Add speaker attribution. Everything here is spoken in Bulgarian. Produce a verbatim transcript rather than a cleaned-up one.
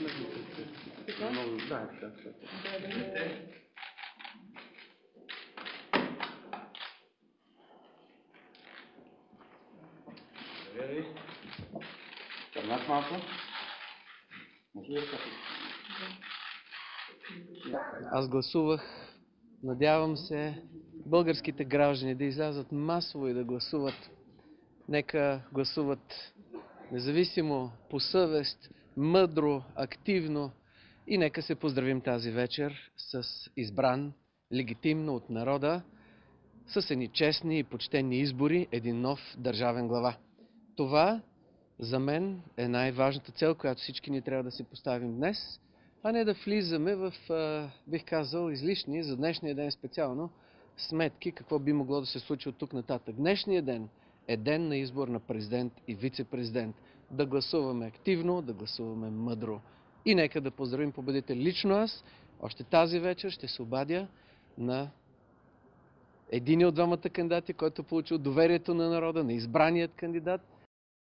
Speaker 1: Много, да, така, така. Кърнаш малко? Аз гласувах, надявам се българските граждани да излязат масово и да гласуват. Нека гласуват независимо, по съвест, мъдро, активно и нека се поздравим тази вечер с избран, легитимно от народа, с едни честни и почтени избори, един нов държавен глава. Това за мен е най-важната цел, която всички ни трябва да си поставим днес, а не да влизаме в, бих казал, излишни за днешния ден специално сметки, какво би могло да се случи от тук нататък. Днешния ден е ден на избор на президент и вице-президент. Да гласуваме активно, да гласуваме мъдро. И нека да поздравим победител. Лично аз, още тази вечер ще се обадя на един от двамата кандидати, който получил доверието на народа, на избраният кандидат,